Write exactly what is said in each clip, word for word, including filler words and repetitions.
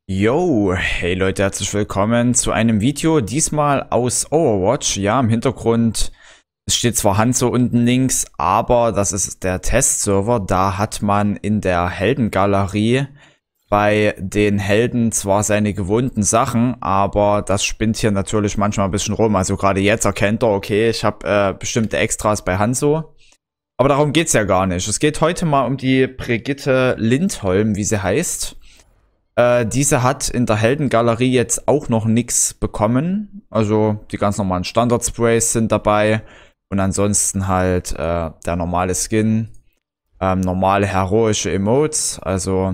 Yo, hey Leute, herzlich willkommen zu einem Video, diesmal aus Overwatch. Ja, im Hintergrund, es steht zwar Hanzo unten links, aber das ist der Testserver. Da hat man in der Heldengalerie bei den Helden zwar seine gewohnten Sachen, aber das spinnt hier natürlich manchmal ein bisschen rum. Also gerade jetzt erkennt er, okay, ich habe äh, bestimmte Extras bei Hanzo. Aber darum geht's ja gar nicht. Es geht heute mal um die Brigitte Lindholm, wie sie heißt. Äh, diese hat in der Heldengalerie jetzt auch noch nichts bekommen. Also die ganz normalen Standard-Sprays sind dabei. Und ansonsten halt äh, der normale Skin. Ähm, normale heroische Emotes. Also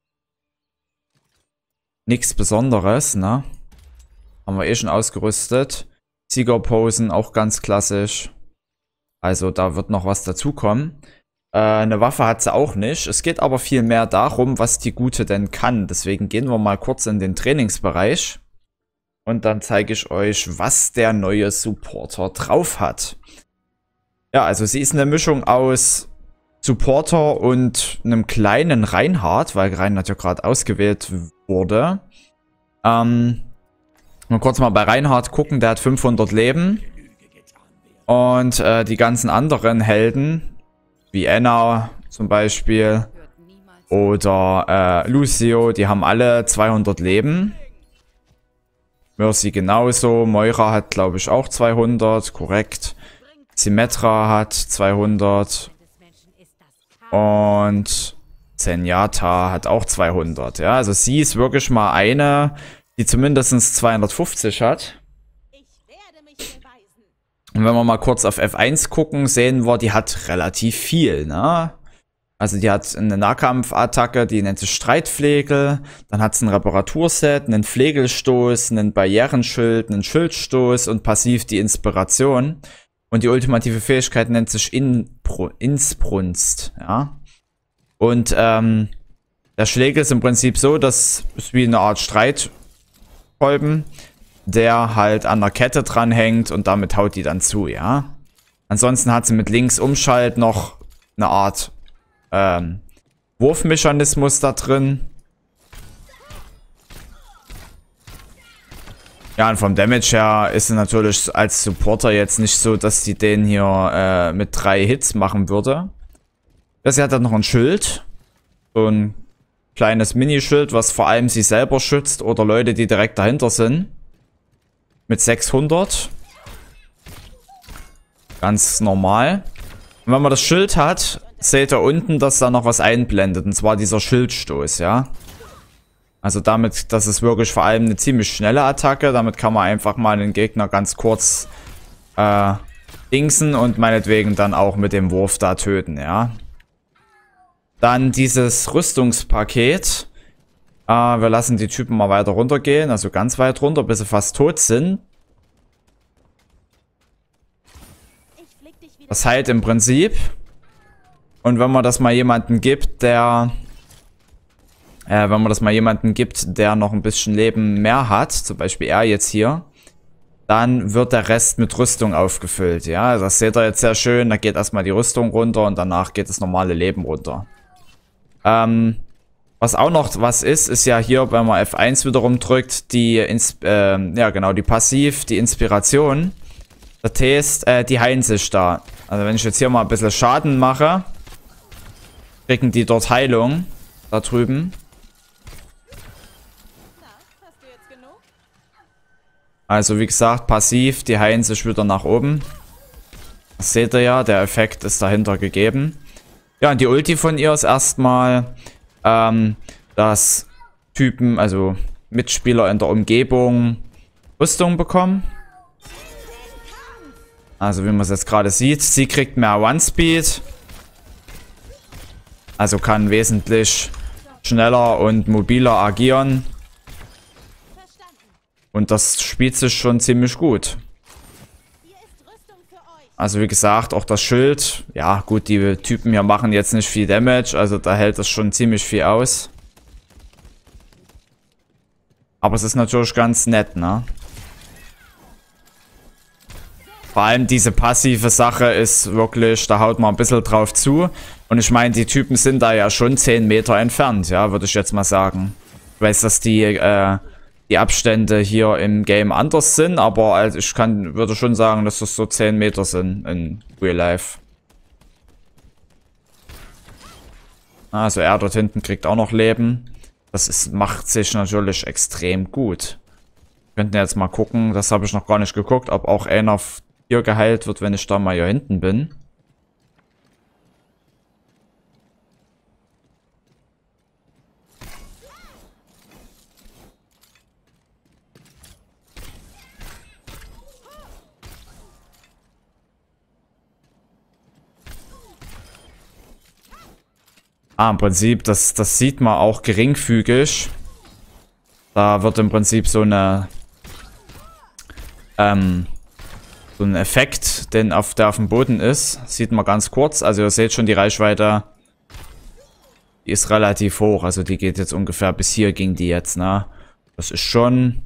nichts Besonderes, ne? Haben wir eh schon ausgerüstet. Siegerposen auch ganz klassisch. Also da wird noch was dazukommen. Äh, eine Waffe hat sie auch nicht. Es geht aber viel mehr darum, was die Gute denn kann. Deswegen gehen wir mal kurz in den Trainingsbereich. Und dann zeige ich euch, was der neue Supporter drauf hat. Ja, also sie ist eine Mischung aus Supporter und einem kleinen Reinhardt, weil Reinhardt ja gerade ausgewählt wurde. Ähm, mal kurz mal bei Reinhardt gucken, der hat fünfhundert Leben. Und äh, die ganzen anderen Helden, wie Anna zum Beispiel oder äh, Lucio, die haben alle zweihundert Leben. Mercy genauso, Moira hat glaube ich auch zweihundert, korrekt. Symmetra hat zweihundert und Zenyatta hat auch zweihundert. Ja, also sie ist wirklich mal eine, die zumindest zweihundertfünfzig hat. Und wenn wir mal kurz auf F eins gucken, sehen wir, die hat relativ viel, ne? Also die hat eine Nahkampfattacke, die nennt sich Streitflegel. Dann hat sie ein Reparaturset, einen Flegelstoß, einen Barrierenschild, einen Schildstoß und passiv die Inspiration. Und die ultimative Fähigkeit nennt sich Inbru Insbrunst, ja? Und ähm, der Schlägel ist im Prinzip so, das ist wie eine Art Streitkolben, der halt an der Kette dranhängt und damit haut die dann zu, ja. Ansonsten hat sie mit links Umschalt noch eine Art ähm, Wurfmechanismus da drin. Ja, und vom Damage her ist sie natürlich als Supporter jetzt nicht so, dass sie den hier äh, mit drei Hits machen würde. Ja, sie hat dann noch ein Schild. So ein kleines Minischild, was vor allem sie selber schützt oder Leute, die direkt dahinter sind. Mit sechshundert. Ganz normal. Und wenn man das Schild hat, seht ihr unten, dass da noch was einblendet. Und zwar dieser Schildstoß, ja. Also damit, das ist wirklich vor allem eine ziemlich schnelle Attacke. Damit kann man einfach mal den Gegner ganz kurz äh, dingsen und meinetwegen dann auch mit dem Wurf da töten, ja. Dann dieses Rüstungspaket. Uh, wir lassen die Typen mal weiter runtergehen, also ganz weit runter, bis sie fast tot sind. Das heilt im Prinzip. Und wenn man das mal jemanden gibt, der... Äh, wenn man das mal jemanden gibt, der noch ein bisschen Leben mehr hat, zum Beispiel er jetzt hier, dann wird der Rest mit Rüstung aufgefüllt, ja. Das seht ihr jetzt sehr schön, da geht erstmal die Rüstung runter und danach geht das normale Leben runter. Ähm... Was auch noch was ist, ist ja hier, wenn man F eins wiederum drückt, die, Ins äh, ja genau, die Passiv, die Inspiration. Das heißt, äh, die heilen sich da. Also wenn ich jetzt hier mal ein bisschen Schaden mache, kriegen die dort Heilung, da drüben. Also wie gesagt, passiv, die heilen sich wieder nach oben. Das seht ihr ja, der Effekt ist dahinter gegeben. Ja, und die Ulti von ihr ist erstmal... Ähm, dass Typen, also Mitspieler in der Umgebung Rüstung bekommen. Also wie man es jetzt gerade sieht, sie kriegt mehr One-Speed. Also kann wesentlich schneller und mobiler agieren. Und das spielt sich schon ziemlich gut. Also wie gesagt, auch das Schild. Ja gut, die Typen hier machen jetzt nicht viel Damage. Also da hält das schon ziemlich viel aus. Aber es ist natürlich ganz nett, ne? Vor allem diese passive Sache ist wirklich, da haut man ein bisschen drauf zu. Und ich meine, die Typen sind da ja schon zehn Meter entfernt, ja, würde ich jetzt mal sagen. Ich weiß, dass die, äh, die Abstände hier im Game anders sind, aber also ich kann, würde schon sagen, dass das so zehn Meter sind in Real Life. Also er dort hinten kriegt auch noch Leben. Das ist, macht sich natürlich extrem gut. Wir könnten jetzt mal gucken, das habe ich noch gar nicht geguckt, ob auch einer hier geheilt wird, wenn ich da mal hier hinten bin. Ah, im Prinzip, das, das sieht man auch geringfügig. Da wird im Prinzip so eine ähm, so ein Effekt, den auf, der auf dem Boden ist, sieht man ganz kurz. Also ihr seht schon, die Reichweite, die ist relativ hoch. Also die geht jetzt ungefähr bis hier, ging die jetzt, ne? Das ist schon...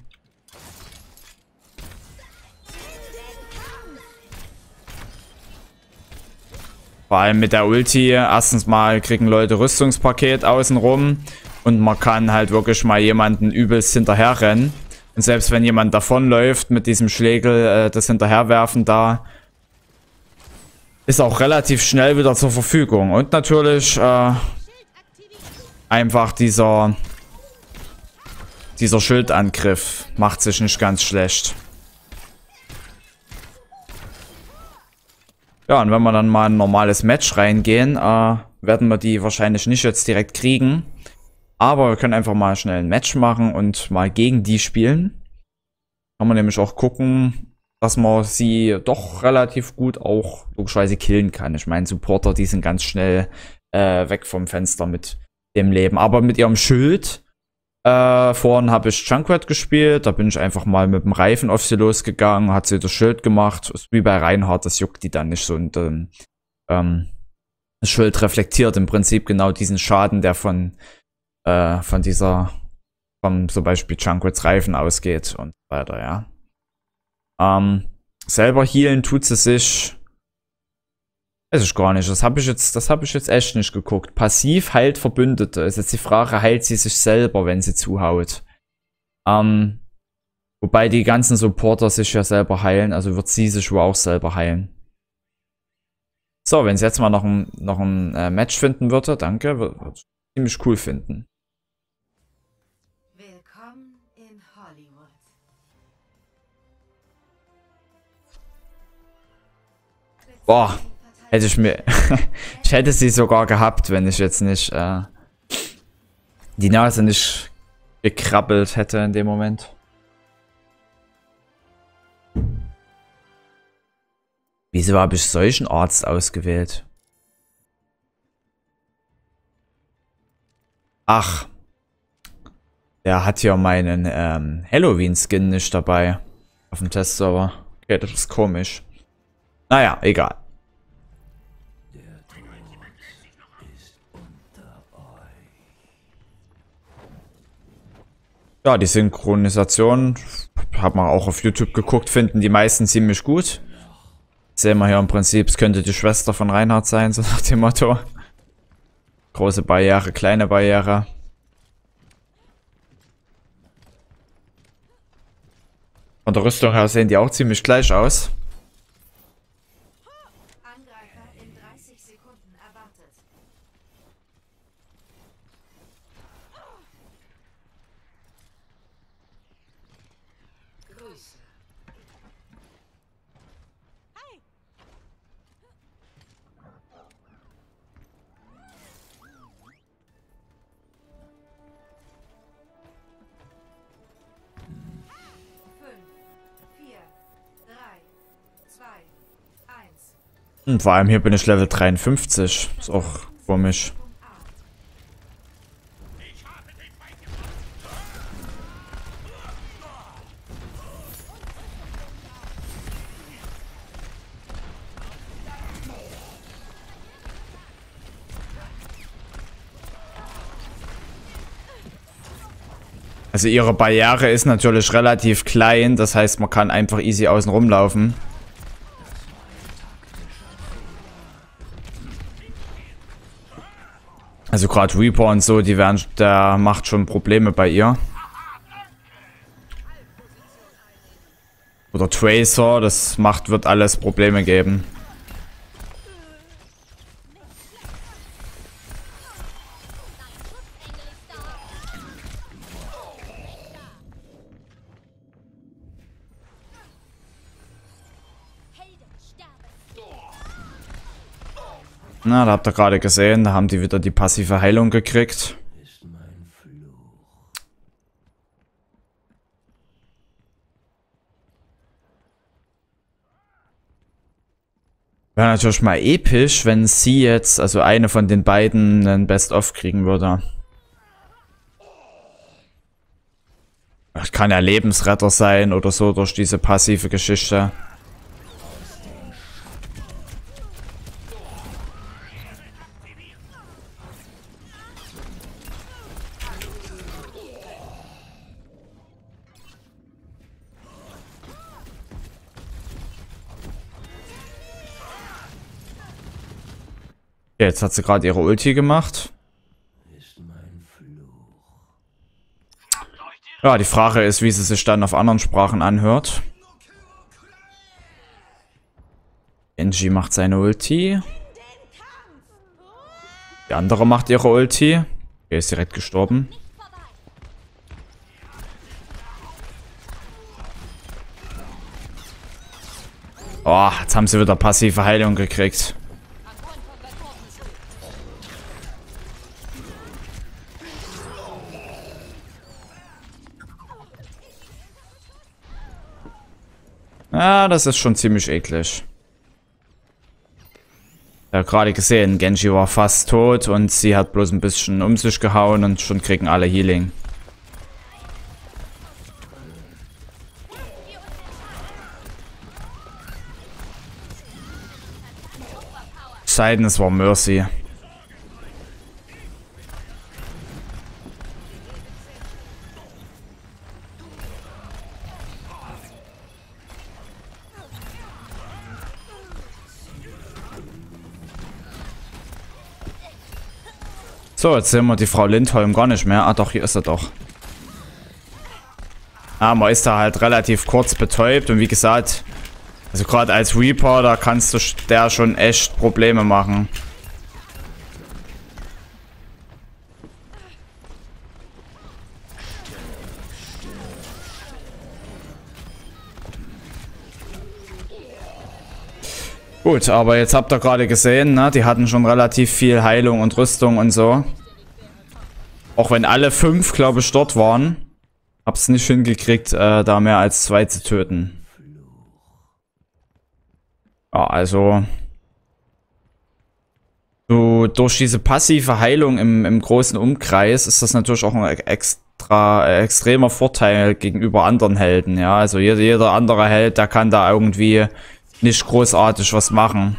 Vor allem mit der Ulti, erstens mal kriegen Leute Rüstungspaket außenrum und man kann halt wirklich mal jemanden übelst hinterher rennen. Und selbst wenn jemand davonläuft mit diesem Schlägel, äh, das Hinterherwerfen da, ist auch relativ schnell wieder zur Verfügung. Und natürlich äh, einfach dieser, dieser Schildangriff macht sich nicht ganz schlecht. Ja, und wenn wir dann mal in ein normales Match reingehen, äh, werden wir die wahrscheinlich nicht jetzt direkt kriegen. Aber wir können einfach mal schnell ein Match machen und mal gegen die spielen. Kann man nämlich auch gucken, dass man sie doch relativ gut auch logischerweise killen kann. Ich meine, Supporter, die sind ganz schnell äh, weg vom Fenster mit dem Leben. Aber mit ihrem Schild, äh, vorhin habe ich Junkrat gespielt, da bin ich einfach mal mit dem Reifen auf sie losgegangen, hat sie das Schild gemacht. Ist wie bei Reinhardt, das juckt die dann nicht so. Und ähm, ähm, das Schild reflektiert im Prinzip genau diesen Schaden, der von, äh, von dieser, vom zum Beispiel Junkrats Reifen ausgeht und so weiter, ja. Ähm, selber healen tut sie sich. Weiß ich gar nicht. Das habe ich jetzt, das habe ich jetzt echt nicht geguckt. Passiv heilt Verbündete. Ist jetzt die Frage, heilt sie sich selber, wenn sie zuhaut? Ähm, wobei die ganzen Supporter sich ja selber heilen, also wird sie sich wohl auch selber heilen. So, wenn sie jetzt mal noch ein, noch ein äh, Match finden würde, danke, würde ich ziemlich cool finden. Willkommen in Hollywood. Boah. Hätte ich mir... ich hätte sie sogar gehabt, wenn ich jetzt nicht äh, die Nase nicht gekrabbelt hätte in dem Moment. Wieso habe ich solchen Arzt ausgewählt? Ach. Der hat ja meinen ähm, Halloween-Skin nicht dabei. Auf dem Testserver. Okay, das ist komisch. Naja, egal. Ja, die Synchronisation, hat man auch auf YouTube geguckt, finden die meisten ziemlich gut. Sehen wir hier im Prinzip, es könnte die Schwester von Reinhardt sein, so nach dem Motto. Große Barriere, kleine Barriere. Von der Rüstung her sehen die auch ziemlich gleich aus. Angreifer in dreißig Sekunden erwartet. Grüße. Und vor allem hier bin ich Level dreiundfünfzig. Ist auch komisch. Also ihre Barriere ist natürlich relativ klein, das heißt, man kann einfach easy außen rumlaufen. Also gerade Reaper und so, die werden, der macht schon Probleme bei ihr. Oder Tracer, das macht, wird alles Probleme geben. Na, da habt ihr gerade gesehen, da haben die wieder die passive Heilung gekriegt. Wäre natürlich mal episch, wenn sie jetzt, also eine von den beiden, einen Best-of kriegen würde. Das kann ja Lebensretter sein oder so durch diese passive Geschichte. Jetzt hat sie gerade ihre Ulti gemacht. Ja, die Frage ist, wie sie sich dann auf anderen Sprachen anhört. Genji macht seine Ulti. Die andere macht ihre Ulti. Er ist direkt gestorben. Oh, jetzt haben sie wieder passive Heilung gekriegt. Ja, das ist schon ziemlich eklig. Ja, gerade gesehen, Genji war fast tot und sie hat bloß ein bisschen um sich gehauen und schon kriegen alle Healing. Seiden, es war Mercy. So, jetzt sehen wir die Frau Lindholm gar nicht mehr. Ah doch, hier ist sie doch. Ah, man ist da halt relativ kurz betäubt und wie gesagt, also gerade als Reaper, da kannst du der schon echt Probleme machen. Gut, aber jetzt habt ihr gerade gesehen, ne, die hatten schon relativ viel Heilung und Rüstung und so. Auch wenn alle fünf, glaube ich, dort waren, hab's nicht hingekriegt, äh, da mehr als zwei zu töten. Ja, also so, durch diese passive Heilung im, im großen Umkreis ist das natürlich auch ein extra äh, extremer Vorteil gegenüber anderen Helden. Ja, also jeder, jeder andere Held, der kann da irgendwie nicht großartig was machen.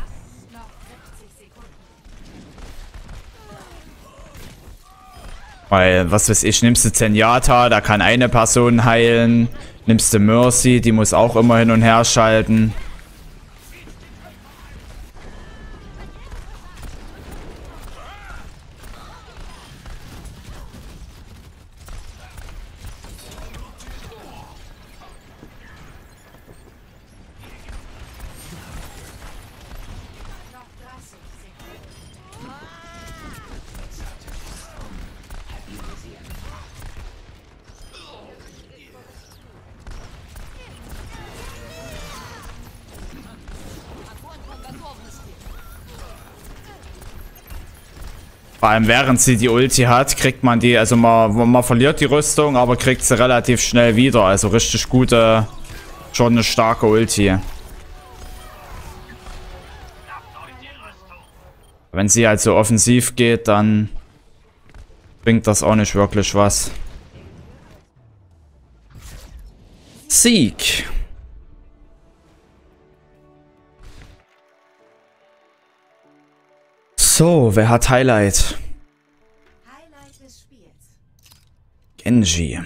Weil, was weiß ich, nimmst du Zenyatta, da kann eine Person heilen. Nimmst du Mercy, die muss auch immer hin und her schalten. Vor allem während sie die Ulti hat, kriegt man die, also man, man verliert die Rüstung, aber kriegt sie relativ schnell wieder. Also richtig gute, schon eine starke Ulti. Wenn sie halt so offensiv geht, dann bringt das auch nicht wirklich was. Sieg. So, wer hat Highlight? Highlight des Spiels. Genji.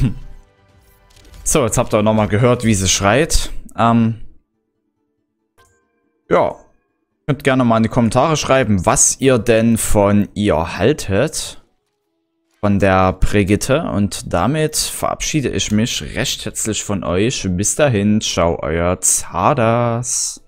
So, jetzt habt ihr nochmal gehört, wie sie schreit. Ähm, ja, könnt gerne mal in die Kommentare schreiben, was ihr denn von ihr haltet. Von der Brigitte. Und damit verabschiede ich mich recht herzlich von euch. Bis dahin, ciao, euer Zardas.